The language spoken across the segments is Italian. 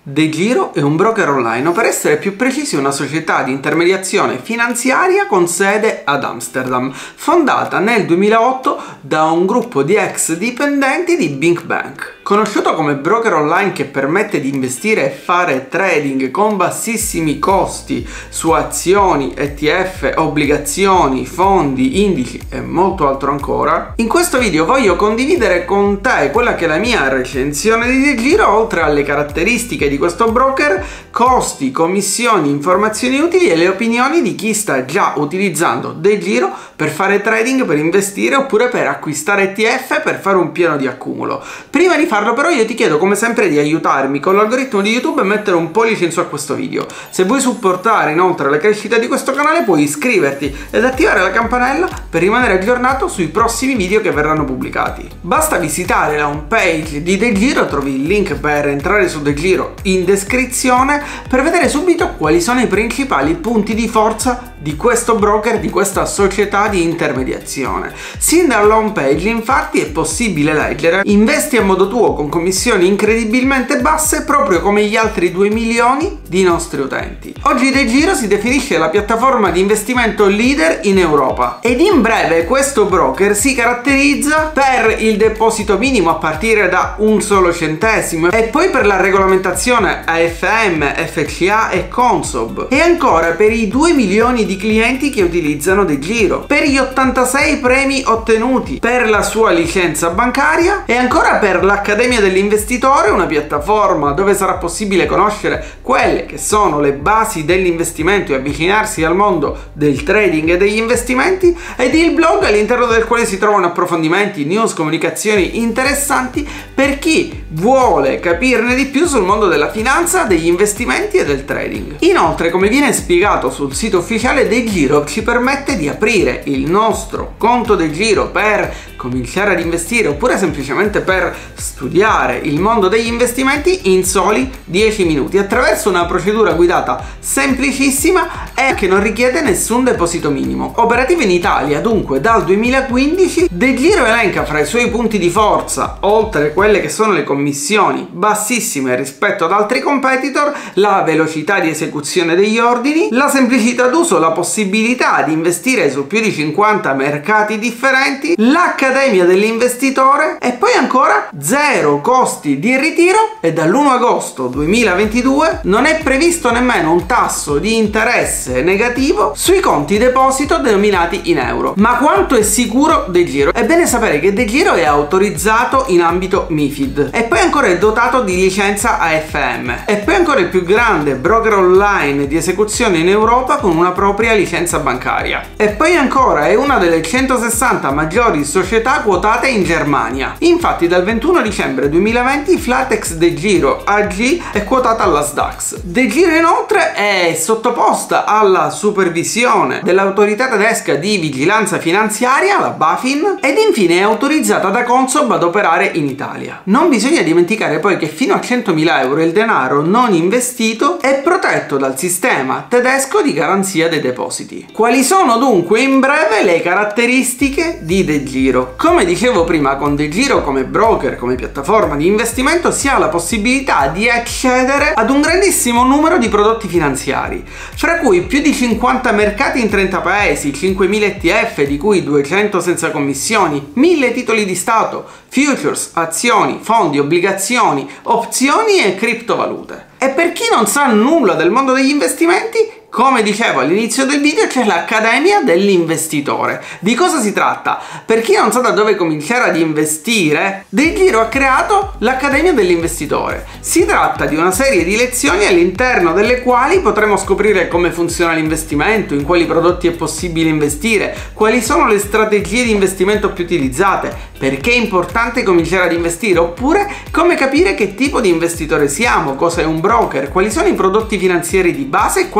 DeGiro è un broker online, o per essere più precisi una società di intermediazione finanziaria con sede ad Amsterdam, fondata nel 2008 da un gruppo di ex dipendenti di Big Bank. Conosciuto come broker online che permette di investire e fare trading con bassissimi costi su azioni, ETF, obbligazioni, fondi, indici e molto altro ancora, in questo video voglio condividere con te quella che è la mia recensione di DeGiro, oltre alle caratteristiche di questo broker, costi, commissioni, informazioni utili e le opinioni di chi sta già utilizzando DeGiro per fare trading, per investire oppure per acquistare ETF per fare un piano di accumulo. Prima di farlo però io ti chiedo come sempre di aiutarmi con l'algoritmo di YouTube e mettere un pollice in su a questo video. Se vuoi supportare inoltre la crescita di questo canale puoi iscriverti ed attivare la campanella per rimanere aggiornato sui prossimi video che verranno pubblicati. Basta visitare la home page di DeGiro, trovi il link per entrare su DeGiro in descrizione per vedere subito quali sono i principali punti di forza di questo broker, di questa società di intermediazione. Sin dalla home page infatti è possibile leggere: investi a modo tuo con commissioni incredibilmente basse proprio come gli altri 2 milioni di nostri utenti. Oggi DeGiro si definisce la piattaforma di investimento leader in Europa ed in breve questo broker si caratterizza per il deposito minimo a partire da un solo centesimo e poi per la regolamentazione AFM, FCA e Consob, e ancora per i 2 milioni di clienti che utilizzano DeGiro, per gli 86 premi ottenuti, per la sua licenza bancaria e ancora per l'Accademia dell'Investitore, una piattaforma dove sarà possibile conoscere quelle che sono le basi dell'investimento e avvicinarsi al mondo del trading e degli investimenti, ed il blog all'interno del quale si trovano approfondimenti, news, comunicazioni interessanti per chi vuole capirne di più sul mondo della finanza, degli investimenti e del trading. Inoltre, come viene spiegato sul sito ufficiale, DeGiro ci permette di aprire il nostro conto DeGiro per cominciare ad investire oppure semplicemente per studiare il mondo degli investimenti in soli 10 minuti attraverso una procedura guidata semplicissima e che non richiede nessun deposito minimo. Operativa in Italia dunque dal 2015, DeGiro elenca fra i suoi punti di forza, oltre quelle che sono le commissioni bassissime rispetto ad altri competitor, la velocità di esecuzione degli ordini, la semplicità d'uso, la possibilità di investire su più di 50 mercati differenti, l'Accademia dell'Investitore e poi ancora zero costi di ritiro, e dall'1 agosto 2022 non è previsto nemmeno un tasso di interesse negativo sui conti deposito denominati in euro. Ma quanto è sicuro DeGiro? È bene sapere che DeGiro è autorizzato in ambito MiFID e poi ancora è dotato di licenza AFM e poi ancora il più grande broker online di esecuzione in Europa con una propria licenza bancaria, e poi ancora è una delle 160 maggiori società quotate in Germania. Infatti dal 21 dicembre 2020 Flatex DeGiro AG è quotata alla SDAX. DeGiro inoltre è sottoposta alla supervisione dell'autorità tedesca di vigilanza finanziaria, la BaFin, ed infine è autorizzata da Consob ad operare in Italia. Non bisogna dimenticare poi che fino a 100.000 euro il denaro non investito è protetto dal sistema tedesco di garanzia dei depositi. Quali sono dunque in breve le caratteristiche di DeGiro? Come dicevo prima, con DeGiro come broker, come piattaforma di investimento si ha la possibilità di accedere ad un grandissimo numero di prodotti finanziari, fra cui più di 50 mercati in 30 paesi, 5.000 ETF di cui 200 senza commissioni, 1.000 titoli di Stato, futures, azioni, fondi, obbligazioni, opzioni e criptovalute. E per chi non sa nulla del mondo degli investimenti, come dicevo all'inizio del video, c'è l'Accademia dell'Investitore. Di cosa si tratta? Per chi non sa da dove cominciare ad investire, DeGiro ha creato l'Accademia dell'Investitore. Si tratta di una serie di lezioni all'interno delle quali potremo scoprire come funziona l'investimento, in quali prodotti è possibile investire, quali sono le strategie di investimento più utilizzate, perché è importante cominciare ad investire, oppure come capire che tipo di investitore siamo, cosa è un broker, quali sono i prodotti finanziari di base e quali i prodotti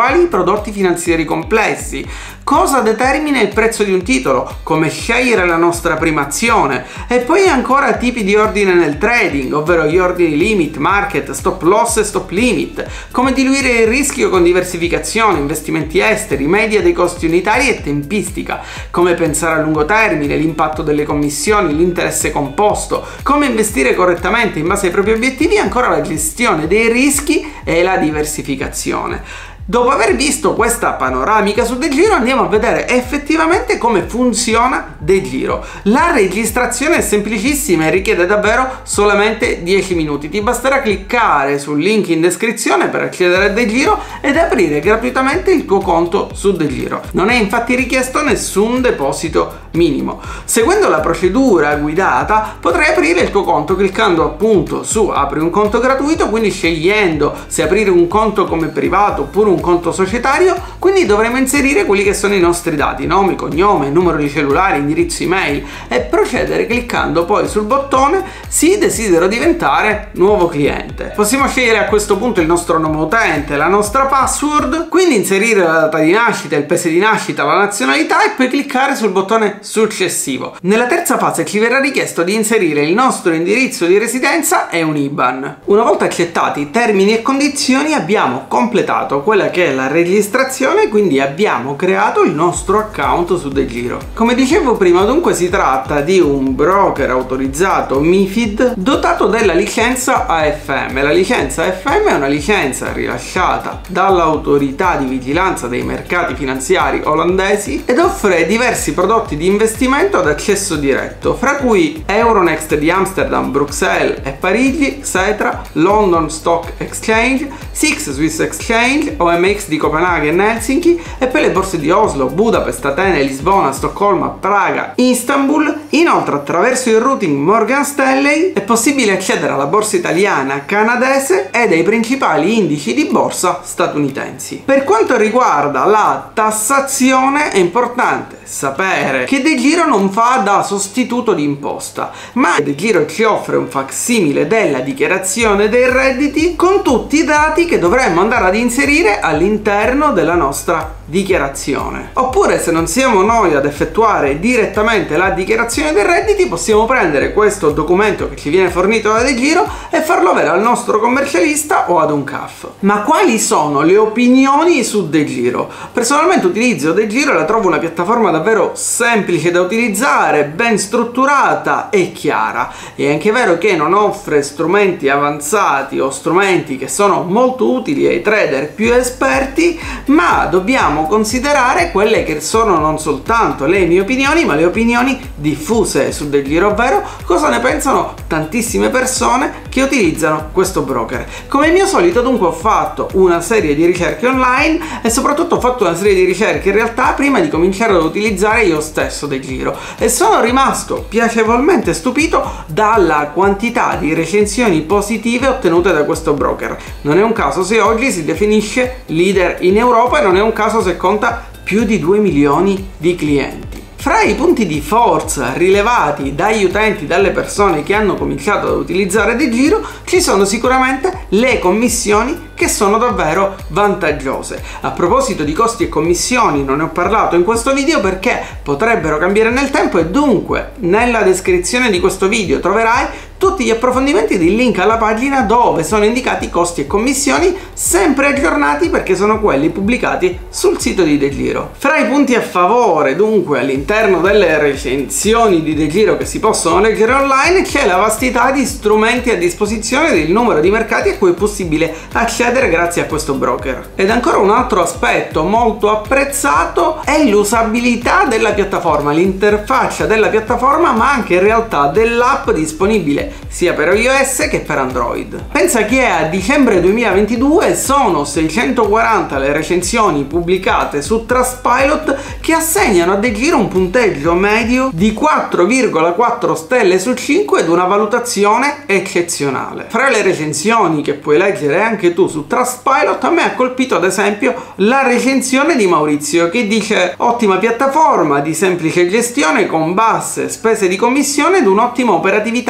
prodotti finanziari complessi, cosa determina il prezzo di un titolo, come scegliere la nostra prima azione, e poi ancora tipi di ordine nel trading, ovvero gli ordini limit, market, stop loss e stop limit, come diluire il rischio con diversificazione, investimenti esteri, media dei costi unitari e tempistica, come pensare a lungo termine, l'impatto delle commissioni, l'interesse composto, come investire correttamente in base ai propri obiettivi e ancora la gestione dei rischi e la diversificazione. Dopo aver visto questa panoramica su DeGiro, andiamo a vedere effettivamente come funziona DeGiro. La registrazione è semplicissima e richiede davvero solamente 10 minuti. Ti basterà cliccare sul link in descrizione per accedere a DeGiro ed aprire gratuitamente il tuo conto su DeGiro. Non è infatti richiesto nessun deposito minimo. Seguendo la procedura guidata potrai aprire il tuo conto cliccando appunto su apri un conto gratuito, quindi scegliendo se aprire un conto come privato oppure un conto societario. Quindi dovremo inserire quelli che sono i nostri dati, nome, cognome, numero di cellulare, indirizzo email e procedere cliccando poi sul bottone sì, desidero diventare nuovo cliente. Possiamo scegliere a questo punto il nostro nome utente, la nostra password, quindi inserire la data di nascita, il paese di nascita, la nazionalità e poi cliccare sul bottone successivo. Nella terza fase ci verrà richiesto di inserire il nostro indirizzo di residenza e un IBAN. Una volta accettati termini e condizioni abbiamo completato quella che è la registrazione, quindi abbiamo creato il nostro account su DeGiro. Come dicevo prima, dunque si tratta di un broker autorizzato MiFID dotato della licenza AFM. La licenza AFM è una licenza rilasciata dall'autorità di vigilanza dei mercati finanziari olandesi ed offre diversi prodotti di investimento ad accesso diretto, fra cui Euronext di Amsterdam, Bruxelles e Parigi, Xetra, London Stock Exchange, SIX Swiss Exchange, OMX di Copenaghen e Helsinki e poi le borse di Oslo, Budapest, Atene, Lisbona, Stoccolma, Praga, Istanbul. Inoltre attraverso il routing Morgan Stanley è possibile accedere alla borsa italiana, canadese e dei principali indici di borsa statunitensi. Per quanto riguarda la tassazione è importante sapere che DeGiro non fa da sostituto di imposta, ma DeGiro ci offre un facsimile della dichiarazione dei redditi con tutti i dati che dovremmo andare ad inserire all'interno della nostra dichiarazione. Oppure, se non siamo noi ad effettuare direttamente la dichiarazione dei redditi, possiamo prendere questo documento che ci viene fornito da DeGiro e farlo avere al nostro commercialista o ad un CAF. Ma quali sono le opinioni su DeGiro? Personalmente utilizzo DeGiro e la trovo una piattaforma davvero semplice da utilizzare, ben strutturata e chiara. È anche vero che non offre strumenti avanzati o strumenti che sono molto utili ai trader più esperti, ma dobbiamo considerare quelle che sono non soltanto le mie opinioni, ma le opinioni diffuse su DeGiro, ovvero cosa ne pensano tantissime persone che utilizzano questo broker. Come mio solito dunque ho fatto una serie di ricerche online e soprattutto ho fatto una serie di ricerche in realtà prima di cominciare ad utilizzare io stesso DeGiro e sono rimasto piacevolmente stupito dalla quantità di recensioni positive ottenute da questo broker. Non è un caso se oggi si definisce leader in Europa e non è un caso se conta più di 2 milioni di clienti. Fra i punti di forza rilevati dagli utenti, dalle persone che hanno cominciato ad utilizzare DeGiro, ci sono sicuramente le commissioni che sono davvero vantaggiose. A proposito di costi e commissioni non ne ho parlato in questo video perché potrebbero cambiare nel tempo e dunque nella descrizione di questo video troverai tutti gli approfondimenti del link alla pagina dove sono indicati costi e commissioni sempre aggiornati perché sono quelli pubblicati sul sito di DeGiro. Fra i punti a favore dunque all'interno delle recensioni di DeGiro che si possono leggere online c'è la vastità di strumenti a disposizione del numero di mercati a cui è possibile accedere grazie a questo broker. Ed ancora un altro aspetto molto apprezzato è l'usabilità della piattaforma, l'interfaccia della piattaforma ma anche in realtà dell'app disponibile sia per iOS che per Android. Pensa che a dicembre 2022 sono 640 le recensioni pubblicate su Trustpilot che assegnano a DeGiro un punteggio medio di 4,4 stelle su 5 ed una valutazione eccezionale. Fra le recensioni che puoi leggere anche tu su Trustpilot a me ha colpito ad esempio la recensione di Maurizio che dice: ottima piattaforma di semplice gestione con basse spese di commissione ed un'ottima operatività con smart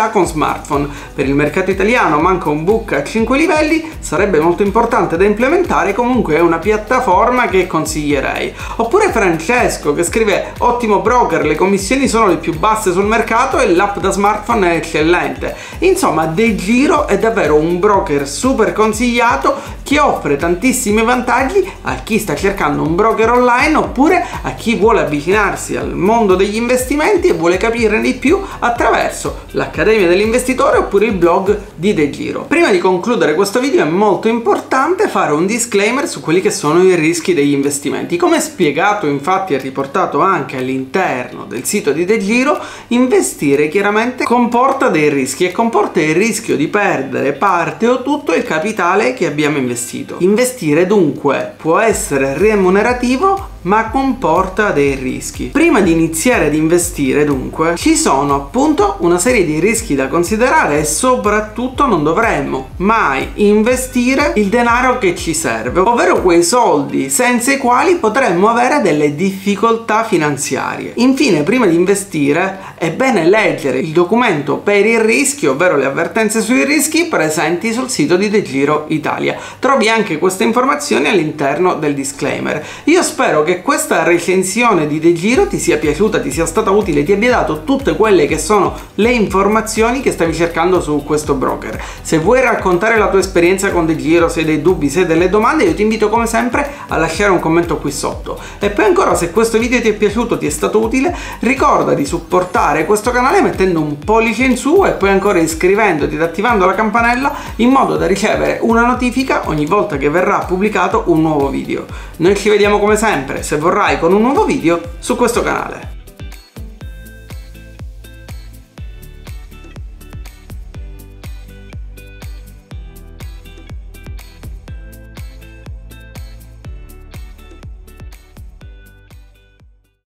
smartphone. Per il mercato italiano manca un book a 5 livelli, sarebbe molto importante da implementare, comunque è una piattaforma che consiglierei. Oppure Francesco che scrive: ottimo broker, le commissioni sono le più basse sul mercato e l'app da smartphone è eccellente. Insomma, DeGiro è davvero un broker super consigliato che offre tantissimi vantaggi a chi sta cercando un broker online oppure a chi vuole avvicinarsi al mondo degli investimenti e vuole capire di più attraverso l'Accademia dell'Investitore oppure il blog di DeGiro. Prima di concludere questo video è molto importante fare un disclaimer su quelli che sono i rischi degli investimenti. Come spiegato infatti e riportato anche all'interno del sito di DeGiro, investire chiaramente comporta dei rischi e comporta il rischio di perdere parte o tutto il capitale che abbiamo investito. Investire dunque può essere remunerativo ma comporta dei rischi. Prima di iniziare ad investire dunque ci sono appunto una serie di rischi da considerare e soprattutto non dovremmo mai investire il denaro che ci serve, ovvero quei soldi senza i quali potremmo avere delle difficoltà finanziarie. Infine, prima di investire è bene leggere il documento per il rischio, ovvero le avvertenze sui rischi presenti sul sito di DeGiro Italia. Trovi anche queste informazioni all'interno del disclaimer. Io spero che questa recensione di DeGiro ti sia piaciuta, ti sia stata utile, ti abbia dato tutte quelle che sono le informazioni che stavi cercando su questo broker. Se vuoi raccontare la tua esperienza con DeGiro, se hai dei dubbi, se hai delle domande, io ti invito come sempre a lasciare un commento qui sotto. E poi ancora, se questo video ti è piaciuto, ti è stato utile, ricorda di supportare questo canale mettendo un pollice in su e poi ancora iscrivendoti ed attivando la campanella in modo da ricevere una notifica ogni volta che verrà pubblicato un nuovo video. Noi ci vediamo come sempre, se vorrai, con un nuovo video su questo canale.